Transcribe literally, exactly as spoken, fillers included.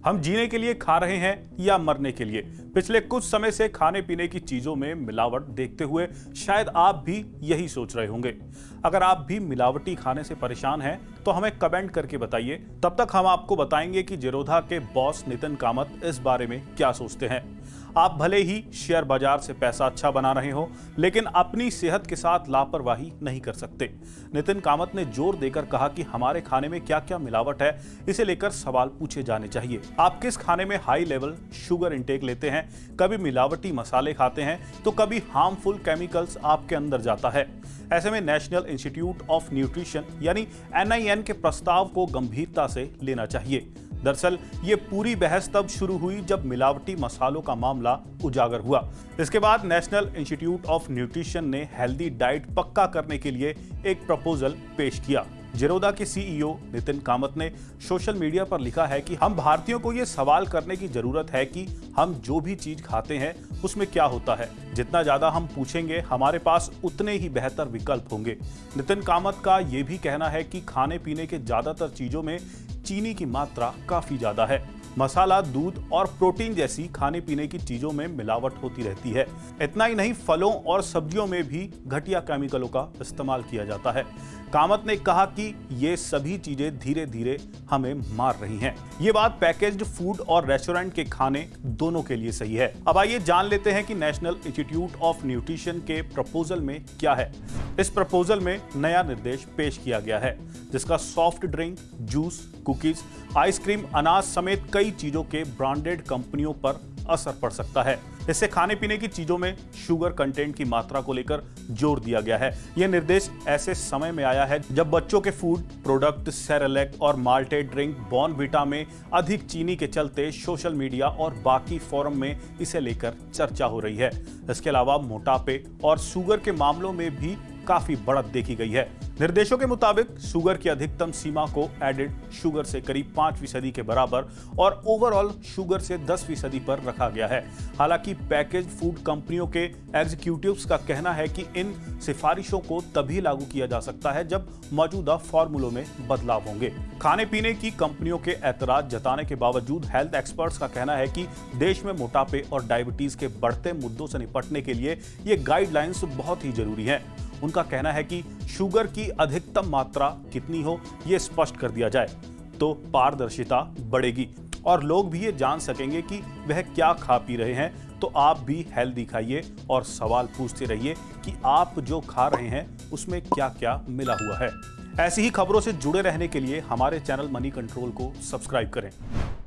हम जीने के लिए खा रहे हैं या मरने के लिए? पिछले कुछ समय से खाने पीने की चीजों में मिलावट देखते हुए शायद आप भी यही सोच रहे होंगे। अगर आप भी मिलावटी खाने से परेशान हैं तो हमें कमेंट करके बताइए। तब तक हम आपको बताएंगे कि ज़ीरोधा के बॉस नितिन कामत इस बारे में क्या सोचते हैं। आप भले ही शेयर बाजार से पैसा अच्छा बना रहे हो, लेकिन अपनी सेहत के साथ लापरवाही नहीं कर सकते। नितिन कामत ने जोर देकर कहा कि हमारे खाने में क्या क्या मिलावट है, इसे लेकर सवाल पूछे जाने चाहिए। आप किस खाने में हाई लेवल शुगर इंटेक लेते हैं? कभी मिलावटी मसाले खाते हैं तो कभी हार्मफुल केमिकल्स आपके अंदर जाता है। ऐसे में नेशनल इंस्टीट्यूट ऑफ न्यूट्रिशन यानी एन आई एन के प्रस्ताव को गंभीरता से लेना चाहिए। दरअसल ये पूरी बहस तब शुरू हुई जब मिलावटी मसालों का मामला उजागर हुआ। इसके बाद नेशनल इंस्टीट्यूट ऑफ न्यूट्रिशन ने हेल्दी डाइट पक्का करने के लिए एक प्रपोजल पेश किया। ज़ीरोधा के सी ई ओ नितिन कामत ने सोशल मीडिया पर लिखा है कि हम भारतीयों को ये सवाल करने की जरूरत है कि हम जो भी चीज खाते हैं उसमें क्या होता है। जितना ज्यादा हम पूछेंगे हमारे पास उतने ही बेहतर विकल्प होंगे। नितिन कामत का ये भी कहना है कि खाने पीने के ज्यादातर चीजों में चीनी की मात्रा काफी ज्यादा है। मसाला, दूध और प्रोटीन जैसी खाने पीने की चीजों में मिलावट होती रहती है। इतना ही नहीं, फलों और सब्जियों में भी घटिया केमिकलों का इस्तेमाल किया जाता है। कामत ने कहा कि ये सभी चीजें धीरे धीरे हमें मार रही हैं। ये बात पैकेज्ड फूड और रेस्टोरेंट के खाने दोनों के लिए सही है। अब आइए जान लेते हैं कि नेशनल इंस्टीट्यूट ऑफ न्यूट्रिशन के प्रपोजल में क्या है। इस प्रपोजल में नया निर्देश पेश किया गया है, जिसका soft drink, juice, cookies, ice cream, अनाज समेत कई चीजों के ब्रांडेड कंपनियों पर असर पड़ सकता है। इससे खाने पीने की चीजों में शुगर कंटेंट की मात्रा को लेकर जोर दिया गया है। यह निर्देश ऐसे समय में आया है जब बच्चों के फूड प्रोडक्ट सेरेलैक और माल्टेड ड्रिंक बॉर्नविटा में अधिक चीनी के चलते सोशल मीडिया और बाकी फोरम में इसे लेकर चर्चा हो रही है। इसके अलावा मोटापे और शुगर के मामलों में भी काफी बढ़त देखी गई है। निर्देशों के मुताबिक शुगर की अधिकतम सीमा को एडेड शुगर से करीब पांच फीसदी के बराबर और ओवरऑल शुगर से दस फीसदी पर रखा गया है। हालांकि पैकेज फूड कंपनियों के एग्जीक्यूटिव्स का कहना है कि इन सिफारिशों को तभी लागू किया जा सकता है जब मौजूदा फॉर्मूलों में बदलाव होंगे। खाने पीने की कंपनियों के ऐतराज जताने के बावजूद हेल्थ एक्सपर्ट्स का कहना है कि देश में मोटापे और डायबिटीज के बढ़ते मुद्दों से निपटने के लिए ये गाइडलाइंस बहुत ही जरूरी है। उनका कहना है कि शुगर की अधिकतम मात्रा कितनी हो यह स्पष्ट कर दिया जाए तो पारदर्शिता बढ़ेगी और लोग भी ये जान सकेंगे कि वह क्या खा पी रहे हैं। तो आप भी हेल्दी खाइए और सवाल पूछते रहिए कि आप जो खा रहे हैं उसमें क्या क्या मिला हुआ है। ऐसी ही खबरों से जुड़े रहने के लिए हमारे चैनल मनी कंट्रोल को सब्सक्राइब करें।